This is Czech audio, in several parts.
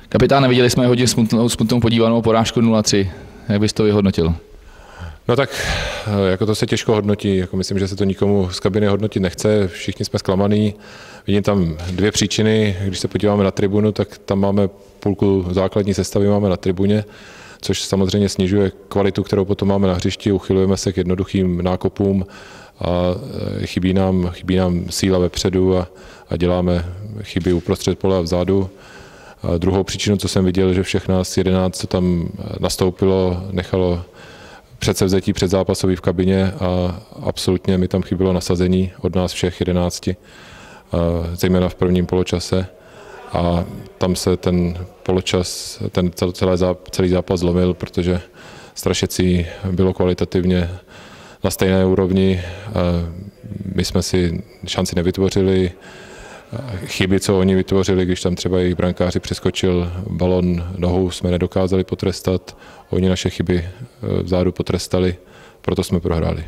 Kapitáne, viděli jsme hodně smutnou podívanou porážku 0-3. Jak bys to vyhodnotil? No tak, jako to se těžko hodnotí, jako myslím, že se to nikomu z kabiny hodnotit nechce, všichni jsme zklamaný. Vidím tam dvě příčiny, když se podíváme na tribunu, tak tam máme půlku základní sestavy máme na tribuně, což samozřejmě snižuje kvalitu, kterou potom máme na hřišti, uchylujeme se k jednoduchým nákopům a chybí nám síla vepředu a děláme chyby uprostřed pole a vzadu. A druhou příčinu, co jsem viděl, že všech nás 11, co tam nastoupilo, nechalo předsevzetí předzápasový v kabině a absolutně mi tam chybělo nasazení od nás všech 11, zejména v prvním poločase. A tam se ten poločas, celý zápas zlomil, protože Strašecí bylo kvalitativně na stejné úrovni. My jsme si šanci nevytvořili. Chyby, co oni vytvořili, když tam třeba jejich brankáři přeskočil balon nohou, jsme nedokázali potrestat. Oni naše chyby vzadu potrestali, proto jsme prohráli.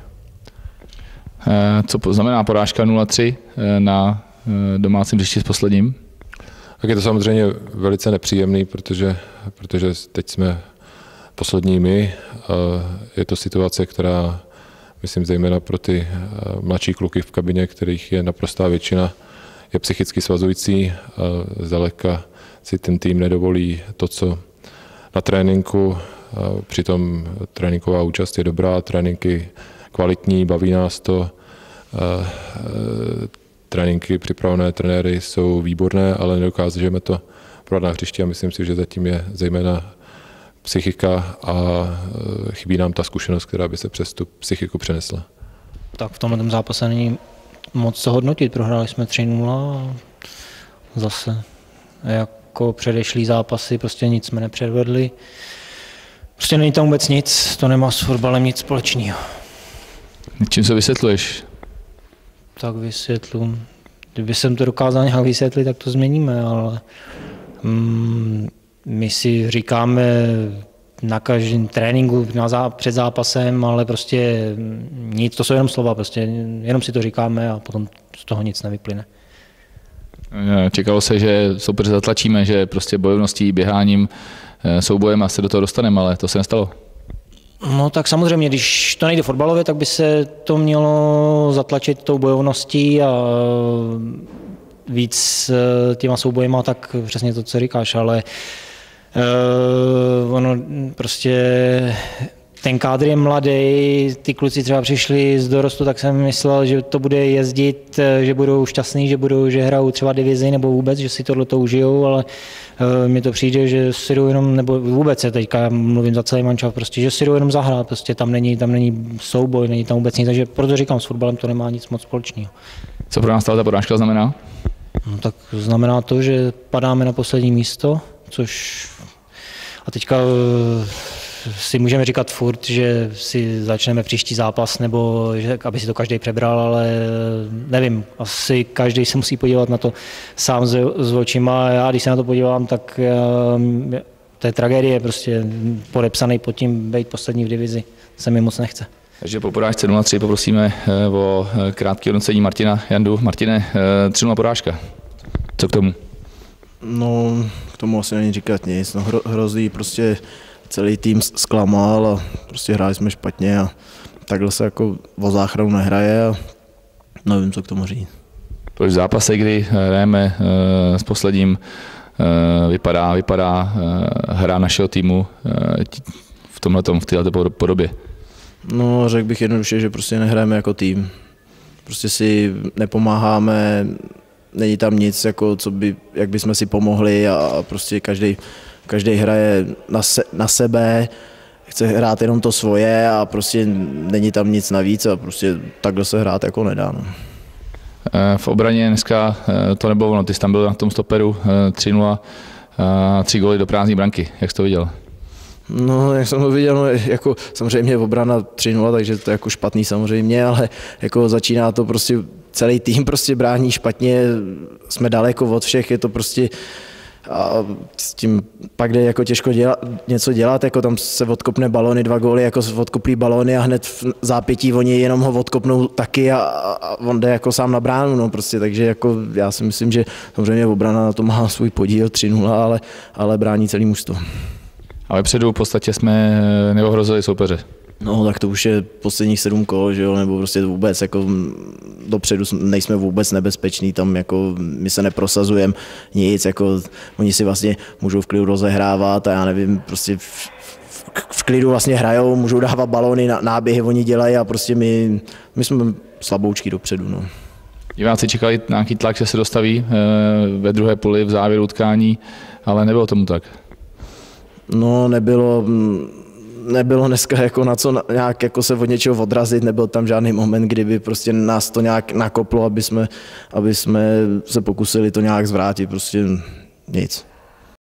Co znamená porážka 0-3 na domácím hřišti s posledním? Tak je to samozřejmě velice nepříjemný, protože teď jsme poslední my. Je to situace, která, myslím, zejména pro ty mladší kluky v kabině, kterých je naprostá většina, je psychicky svazující. Zdaleka si ten tým nedovolí to, co na tréninku. Přitom tréninková účast je dobrá, tréninky kvalitní, baví nás to. Tréninky připravené trenéry jsou výborné, ale nedokážeme to prodat na hřišti a myslím si, že zatím je zejména psychika a chybí nám ta zkušenost, která by se přes tu psychiku přenesla. Tak v tomhle zápase není moc co hodnotit. Prohráli jsme 3-0 a zase jako předešlý zápasy prostě nic jsme nepředvedli. Prostě není tam vůbec nic, to nemá s fotbalem nic společného. Čím se vysvětluješ? Tak vysvětlu. Kdyby jsem to dokázal nějak vysvětlit, tak to změníme, ale my si říkáme na každém tréninku před zápasem, ale prostě nic, to jsou jenom slova, prostě jenom si to říkáme a potom z toho nic nevyplyne. Čekalo se, že soupeře zatlačíme, že prostě bojovností, běháním, soubojem a se do toho dostaneme, ale to se nestalo. No tak samozřejmě, když to nejde fotbalově, tak by se to mělo zatlačit tou bojovností a víc těma soubojema, tak přesně to, co říkáš, ale ono prostě ten kádr je mladý, ty kluci třeba přišli z dorostu, tak jsem myslel, že to bude jezdit, že budou šťastní, že hrajou třeba divizi nebo vůbec, že si tohleto užijou, ale mně to přijde, že si jdou jenom, nebo vůbec se teďka mluvím za celý mančaft, prostě, že si jdou jenom zahrát, prostě tam není souboj, není tam vůbec nic, takže proto říkám, s fotbalem to nemá nic moc společného. Co pro nás ta porážka znamená? No, tak znamená to, že padáme na poslední místo, což a teďka si můžeme říkat furt, že si začneme příští zápas, nebo že, aby si to každý přebral, ale nevím, asi každý se musí podívat na to sám s očima. Já, když se na to podívám, tak to je tragédie, prostě podepsaný pod tím být poslední v divizi, se mi moc nechce. Takže po porážce 0-3 poprosíme o krátké hodnocení Martina Jandu. Martine, 3-0 porážka. Co k tomu? No, k tomu asi není říkat nic. No, hrozí prostě celý tým zklamal a prostě hráli jsme špatně a takhle se jako o záchranu nehraje a nevím, co k tomu říct. Proč v zápase, kdy hrajeme s posledním, vypadá hra našeho týmu v této podobě? No, řekl bych jednoduše, že prostě nehrajeme jako tým. Prostě si nepomáháme, není tam nic, jako jak bychom si pomohli a prostě každý hraje na sebe, chce hrát jenom to svoje a prostě není tam nic navíc a prostě takhle se hrát jako nedá. No. V obraně dneska to nebylo ono, ty jsi tam byl na tom stoperu 3-0, 3 góly do prázdné branky, jak jsi to viděl? No, jak jsem to viděl, no, jako samozřejmě obrana 3-0, takže to je jako špatný samozřejmě, ale jako začíná to prostě, celý tým prostě brání špatně, jsme daleko od všech, je to prostě a s tím pak jde jako těžko něco dělat, jako tam se odkopne balony, 2 góly, jako odkoplí balony a hned v zápětí oni jenom ho odkopnou taky a on jde jako sám na bránu, no prostě, takže jako já si myslím, že samozřejmě obrana na to má svůj podíl 3-0, ale brání celý mužstvo. A vepředu v podstatě jsme neohrozili soupeře. No, tak to už je posledních 7 kol, že jo, nebo prostě vůbec, jako dopředu nejsme vůbec nebezpeční, tam jako my se neprosazujeme nic, jako oni si vlastně můžou v klidu rozehrávat a já nevím, prostě v klidu vlastně hrajou, můžou dávat balony, náběhy oni dělají a prostě my jsme slaboučky dopředu, no. Diváci čekali nějaký tlak, že se dostaví ve druhé poli v závěru utkání, ale nebylo tomu tak. No, nebylo dneska jako na co nějak jako se od něčeho odrazit, nebyl tam žádný moment, kdyby prostě nás to nějak nakoplo, aby jsme se pokusili to nějak zvrátit, prostě nic.